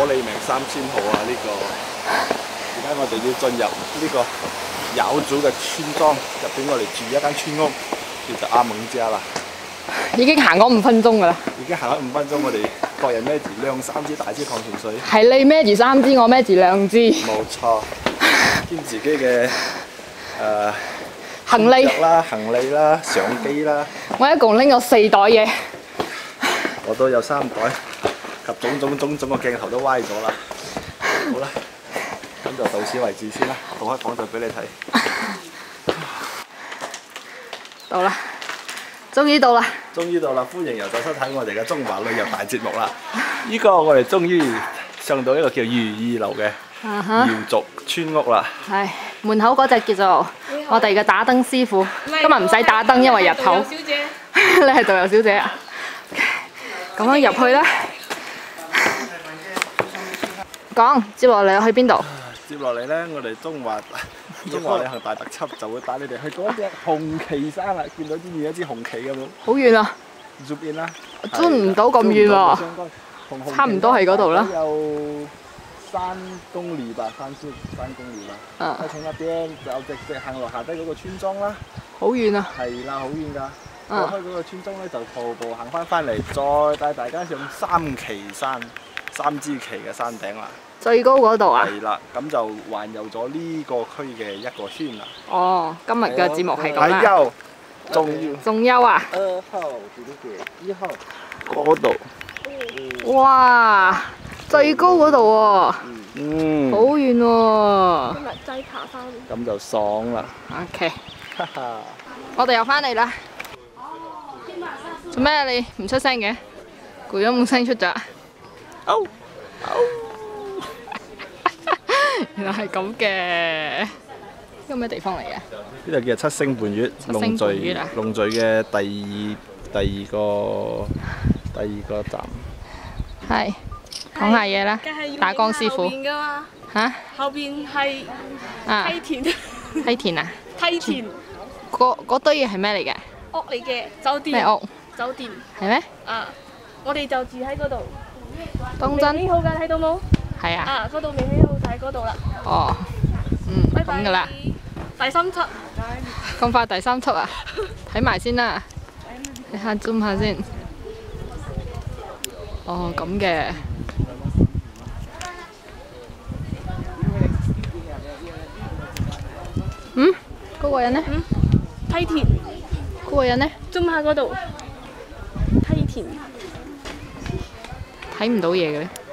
利明3000號啊！而家我哋要進入呢個瑤族嘅村莊入邊，我哋住一間村屋，叫做阿蒙家啦。 已經行咗5分鐘㗎啦。 已經行咗5分鐘，我哋各人孭住2、3支大支礦泉水。 係你孭住3支，我孭住2支。 冇錯，兼自己嘅行李啦、行李啦、相機啦。 我一共拎咗4袋嘢。 我都有3袋，及種種個鏡頭都歪咗啦。好啦，咁就到此為止先啦，倒開房就俾你睇。 到啦，終於到啦！ 終於到啦！歡迎又再收睇我哋嘅中華旅遊大節目啦！呢個我哋終於上到一個叫如意樓嘅瑤族村屋啦。係門口嗰隻叫做我哋嘅打燈師傅，今日唔使打燈，因為日頭。小姐，你係導遊小姐啊？咁樣入去啦。講，接落嚟去邊度？ 接落嚟呢，我哋中華旅行大特輯就會帶你哋去嗰隻紅旗山啦！見到呢邊一支紅旗咁樣。好遠啊 ！zoom in 啦。 zoom唔到咁遠喎。差唔多喺嗰度啦。 有3公里吧，3公里啦。喺從那邊就直直行落下低嗰個村莊啦。好遠啊！係啦，好遠㗎。過開嗰個村莊咧，就徒步行翻嚟，再帶大家上3旗山，3支旗嘅山頂啦。最高嗰度啊？係啦，咁就環遊咗呢個區嘅一個圈啦。哦，今日嘅節目係咁啦。仲有啊？2號幾多嘅？1號嗰度。哇！最高嗰度喎。嗯。好遠喎。今日齋爬翻。咁就爽啦。OK。我哋又翻嚟啦。做咩啊？你唔出聲嘅？攰咗冇聲出咗。原來係咁嘅。呢個咩地方嚟嘅？呢度叫七星半月，龍聚嘅第二個站。係講下嘢啦，打光師傅。嚇？後邊係梯田。梯田啊？梯田。嗰堆嘢係咩嚟嘅？屋嚟嘅，酒店。咩屋？酒店。係咩？啊！我哋就住喺嗰度。當真？起好㗎，睇到冇？係啊。啊！嗰度未起好，就喺嗰度啦。哦。咁㗎啦。第3輯。咁快第3輯啊？睇埋先啦。你下 zoom 下先。哦，咁嘅。嗰個人呢？梯田。嗰個人呢？zoom下嗰度。梯田。睇唔到嘢嘅咧。